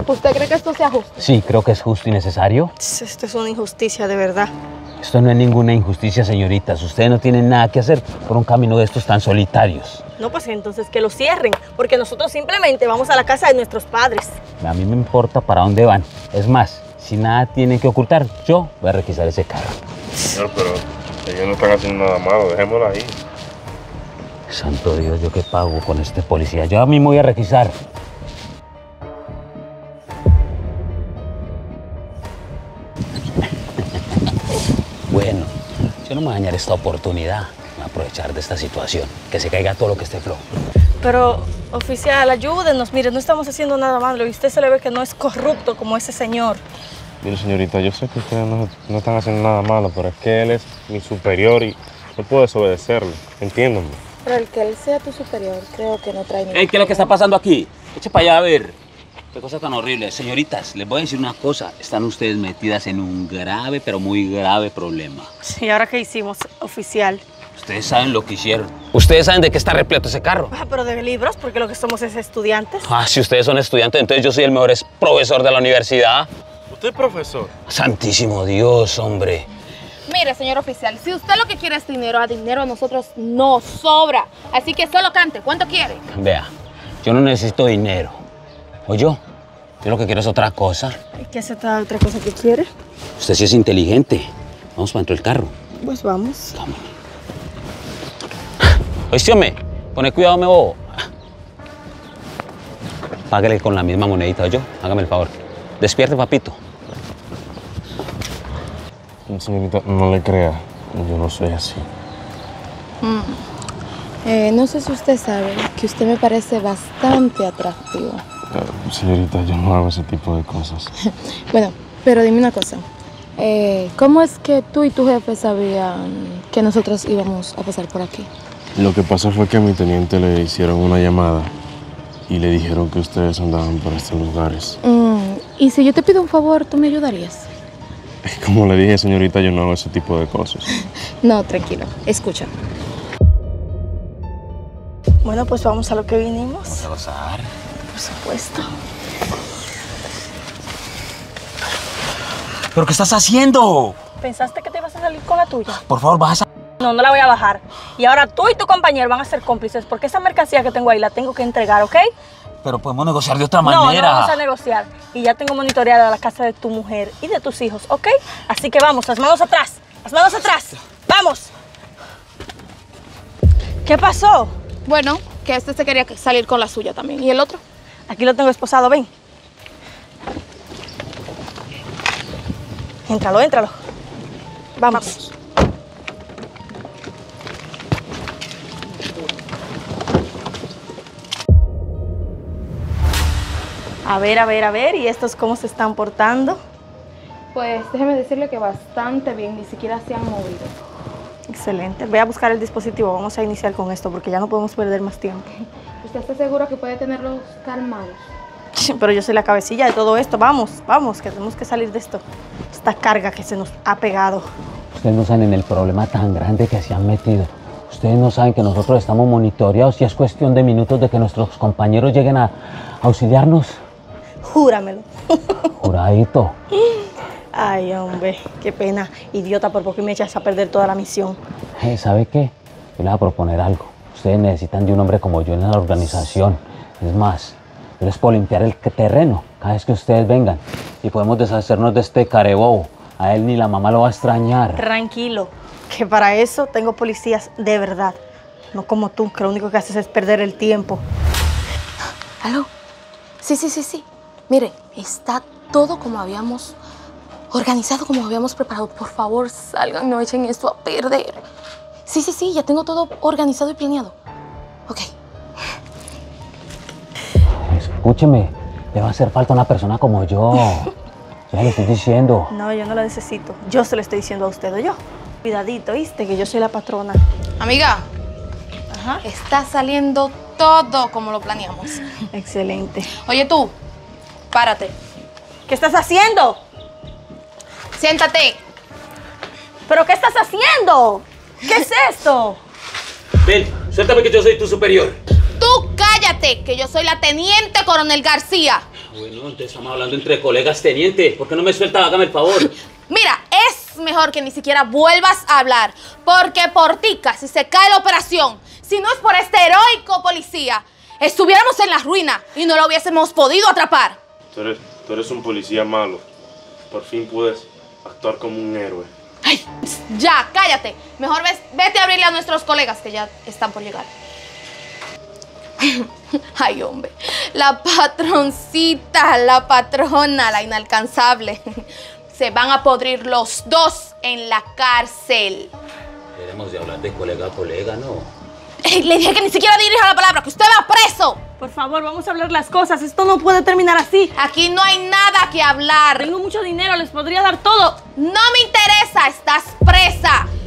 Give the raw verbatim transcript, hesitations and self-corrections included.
¿Usted cree que esto sea justo? Sí, creo que es justo y necesario. Esto es una injusticia, de verdad. Esto no es ninguna injusticia, señoritas. Ustedes no tienen nada que hacer por un camino de estos tan solitarios. No, pues entonces que lo cierren, porque nosotros simplemente vamos a la casa de nuestros padres. A mí me importa para dónde van. Es más, si nada tienen que ocultar, yo voy a requisar ese carro. Señor, pero ellos no están haciendo nada malo, dejémoslo ahí. Santo Dios, ¿yo qué pago con este policía? Yo a mí me voy a requisar. Bueno, yo no me voy a dañar esta oportunidad. Voy a aprovechar de esta situación. Que se caiga todo lo que esté flojo. Pero, oficial, ayúdenos. Mire, no estamos haciendo nada malo y usted se le ve que no es corrupto como ese señor. Mire, señorita, yo sé que ustedes no, no están haciendo nada malo, pero es que él es mi superior y no puedo desobedecerlo. Entiéndanme. Pero el que él sea tu superior, creo que no trae ningún... Ey, ¿qué es lo que está pasando aquí? Eche para allá a ver. Qué cosa tan horrible. Señoritas, les voy a decir una cosa. Están ustedes metidas en un grave, pero muy grave problema. ¿Y ahora qué hicimos, oficial? Ustedes saben lo que hicieron. Ustedes saben de qué está repleto ese carro. Ah, pero de libros, porque lo que somos es estudiantes. Ah, si ustedes son estudiantes, entonces yo soy el mejor profesor de la universidad. ¿Usted es profesor? Santísimo Dios, hombre. Mire, señor oficial, si usted lo que quiere es dinero, a dinero a nosotros nos sobra. Así que solo cante. ¿Cuánto quiere? Vea, yo no necesito dinero. ¿O yo? Yo lo que quiero es otra cosa. ¿Y qué es esta otra cosa que quiere? Usted sí es inteligente. Vamos para dentro del carro. Pues vamos. Vamos. Oíste, hombre, pone cuidado, me bobo. Páguele con la misma monedita, yo. Hágame el favor. Despierte, papito. Señorita, no le crea. Yo no soy así. Mm. Eh, no sé si usted sabe que usted me parece bastante atractivo. Uh, señorita, yo no hago ese tipo de cosas. Bueno, pero dime una cosa. Eh, ¿Cómo es que tú y tu jefe sabían que nosotros íbamos a pasar por aquí? Lo que pasó fue que a mi teniente le hicieron una llamada y le dijeron que ustedes andaban por estos lugares. Mm. Y si yo te pido un favor, ¿tú me ayudarías? Como le dije, señorita, yo no hago ese tipo de cosas. No, tranquilo. Escucha. Bueno, pues vamos a lo que vinimos. Vamos a gozar. Por supuesto. ¿Pero qué estás haciendo? ¿Pensaste que te ibas a salir con la tuya? Por favor, baja. No, no la voy a bajar. Y ahora tú y tu compañero van a ser cómplices porque esa mercancía que tengo ahí la tengo que entregar, ¿ok? Pero podemos negociar de otra No, manera. no vamos a negociar. Y ya tengo monitoreada la casa de tu mujer y de tus hijos, ¿ok? Así que vamos, las manos atrás. Las manos atrás. ¡Vamos! ¿Qué pasó? Bueno, que este se quería salir con la suya también. ¿Y el otro? Aquí lo tengo esposado, ven. Éntralo, éntralo. Vamos. Vamos. A ver, a ver, a ver. ¿Y estos cómo se están portando? Pues déjeme decirle que bastante bien, ni siquiera se han movido. Excelente. Voy a buscar el dispositivo. Vamos a iniciar con esto porque ya no podemos perder más tiempo. ¿Usted está seguro que puede tenerlos calmados? Pero yo soy la cabecilla de todo esto. Vamos, vamos, que tenemos que salir de esto. Esta carga que se nos ha pegado. Ustedes no saben en el problema tan grande que se han metido. Ustedes no saben que nosotros estamos monitoreados y es cuestión de minutos de que nuestros compañeros lleguen a auxiliarnos. Júramelo. Juradito. Ay, hombre, qué pena. Idiota, por poco me echas a perder toda la misión. Eh, ¿Sabe qué? Yo les voy a proponer algo. Ustedes necesitan de un hombre como yo en la organización. Es más, yo les puedo limpiar el terreno cada vez que ustedes vengan. Y podemos deshacernos de este carebobo. A él ni la mamá lo va a extrañar. Tranquilo, que para eso tengo policías de verdad. No como tú, que lo único que haces es perder el tiempo. ¿Aló? Sí, sí, sí, sí. Mire, está todo como habíamos organizado, como habíamos preparado. Por favor, salgan, no echen esto a perder. Sí, sí, sí, ya tengo todo organizado y planeado. Ok. Escúcheme, le va a hacer falta una persona como yo. Ya le estoy diciendo. No, yo no la necesito. Yo se lo estoy diciendo a usted o yo. Cuidadito, ¿viste? Que yo soy la patrona. Amiga, Ajá. está saliendo todo como lo planeamos. Excelente. Oye tú, párate. ¿Qué estás haciendo? Siéntate. ¿Pero qué estás haciendo? ¿Qué es esto? Ven, suéltame que yo soy tu superior. Tú cállate. cállate, que yo soy la teniente coronel García. Bueno, entonces estamos hablando entre colegas, teniente. ¿Por qué no me suelta? Hágame el favor. Mira, es mejor que ni siquiera vuelvas a hablar, porque por ti casi se cae la operación. Si no es por este heroico policía, estuviéramos en la ruina y no lo hubiésemos podido atrapar. Tú eres, tú eres un policía malo. Por fin puedes actuar como un héroe. Ay, ya, cállate. Mejor ves, vete a abrirle a nuestros colegas que ya están por llegar. Ay, hombre, la patroncita, la patrona, la inalcanzable. Se van a podrir los dos en la cárcel. Debemos de hablar de colega a colega, ¿no? Ey, le dije que ni siquiera dirija la palabra, que usted va preso. Por favor, vamos a hablar las cosas. Esto no puede terminar así. Aquí no hay nada que hablar. Tengo mucho dinero, les podría dar todo. No me interesa, estás presa.